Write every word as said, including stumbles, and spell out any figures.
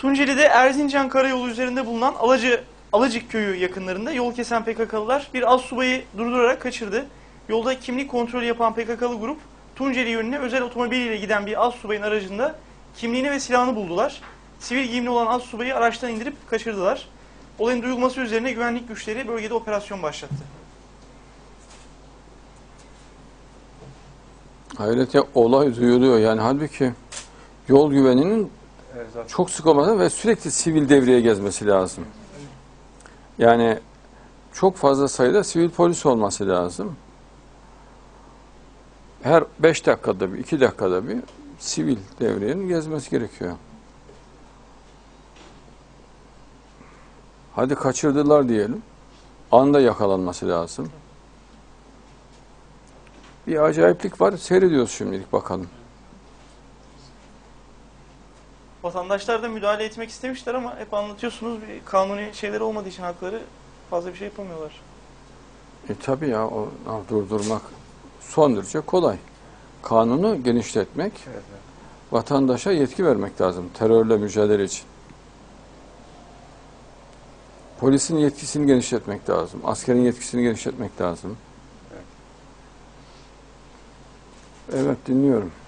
Tunceli'de Erzincan Karayolu üzerinde bulunan Alacı, Alacık köyü yakınlarında yol kesen P K K'lılar bir astsubayı durdurarak kaçırdı. Yolda kimlik kontrolü yapan P K K'lı grup Tunceli yönüne özel otomobiliyle giden bir astsubayın aracında kimliğini ve silahını buldular. Sivil giyimli olan astsubayı araçtan indirip kaçırdılar. Olayın duyulması üzerine güvenlik güçleri bölgede operasyon başlattı. Hayret ya, olay duyuluyor yani, halbuki yol güveninin Evet, çok sık olması ve sürekli sivil devreye gezmesi lazım. Yani çok fazla sayıda sivil polis olması lazım. Her beş dakikada bir, iki dakikada bir sivil devrenin gezmesi gerekiyor. Hadi kaçırdılar diyelim. Anda yakalanması lazım. Bir acayiplik var. Seyrediyoruz şimdilik, bakalım. Vatandaşlar da müdahale etmek istemişler ama hep anlatıyorsunuz, bir kanuni şeyleri olmadığı için hakları fazla bir şey yapamıyorlar. E tabi ya, o durdurmak son derece kolay. Kanunu genişletmek, evet, evet. Vatandaşa yetki vermek lazım terörle mücadele için. Polisin yetkisini genişletmek lazım. Askerin yetkisini genişletmek lazım. Evet, Evet, dinliyorum.